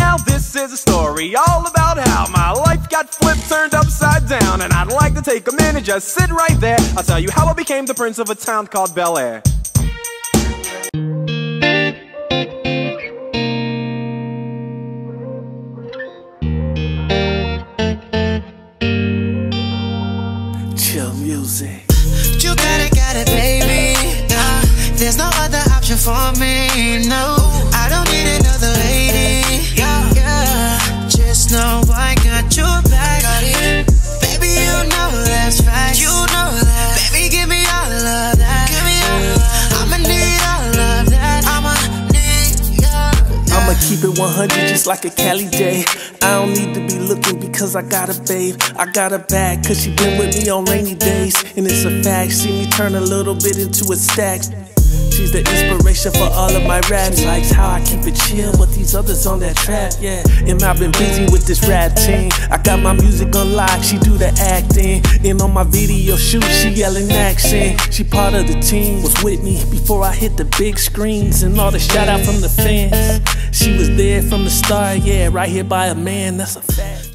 Now this is a story all about how my life got flipped, turned upside down. And I'd like to take a minute, just sit right there. I'll tell you how I became the prince of a town called Bel Air. Chill music. You got it, baby. There's no other option for me. No, I don't need another lady. Yeah. Just know I got your back. Baby, you know that's right. You know that. Baby, give me all of that. Give me all of that. I'ma need all of that. I'ma need all. I'ma keep it 100 just like a Cali day. I don't need to be looking because I got a babe. I got a bag cause she been with me on rainy days. And it's a fact, see me turn a little bit into a stack. She's the inspiration for all of my raps. She likes how I keep it chill, but these others on that trap, yeah. And I've been busy with this rap team. I got my music on lock, she do the acting. And on my video shoot, she yelling action. She part of the team, was with me before I hit the big screens. And all the shout out from the fans. She was there from the start, yeah, right here by a man, that's a fact.